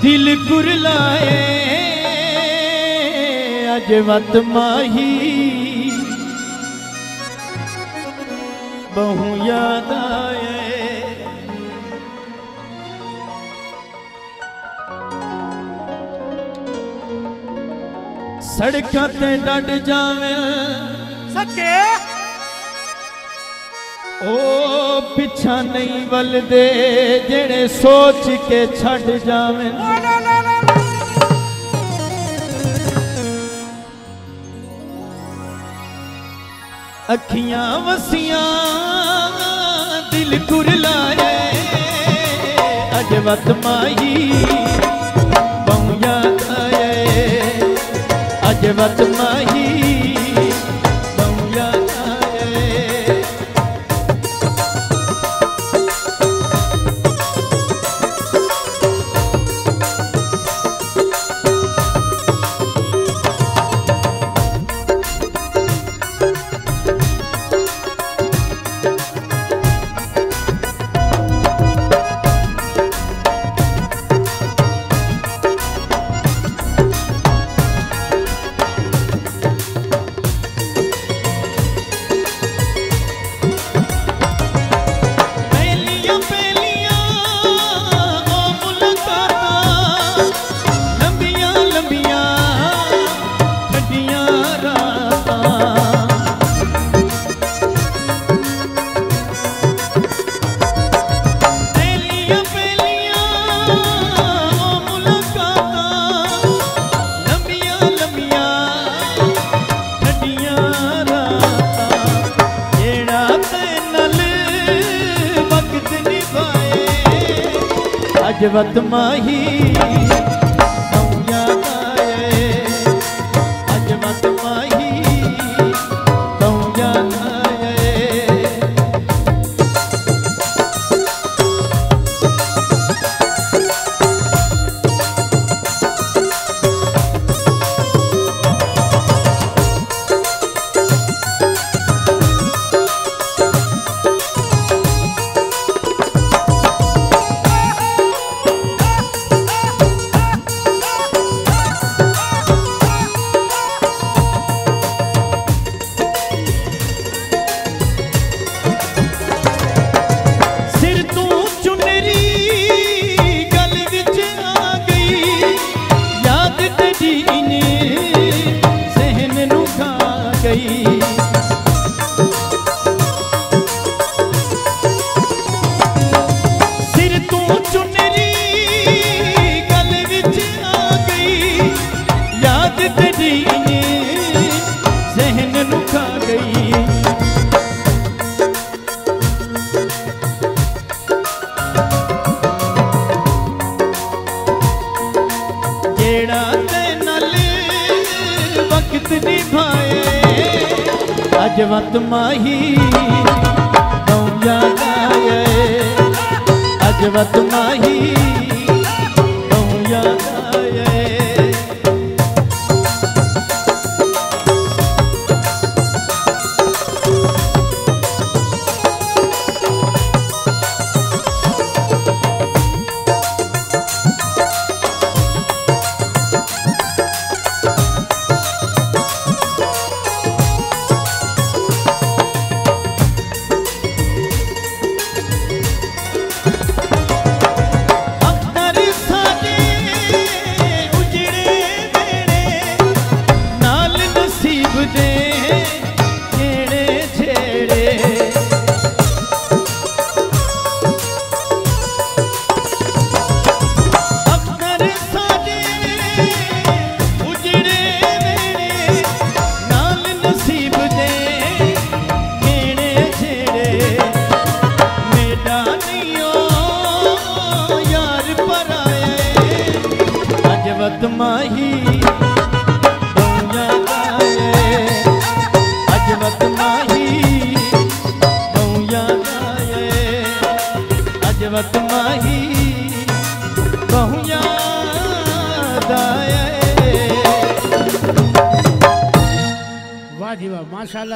दिल कुरलाए अजवत माही बहु याद आए। सड़कों ते डट जावे सके ओ पिछा नहीं वलदे जेड़े सोच के छड़ जावे। अखियां वसियां दिल कुरलाए अजवत माही बहु याद आए। अजवत माही बहु याद आए। अजवत माही बहु याद आए। अजवत माही बहु याद आए। सिर तू चुनरी गल विच आ गई याद तेरी ज़हन नू खा गई। जेड़ा ते नाल वक्त निभाए अजवत माही बहु याद आए। अजवत माही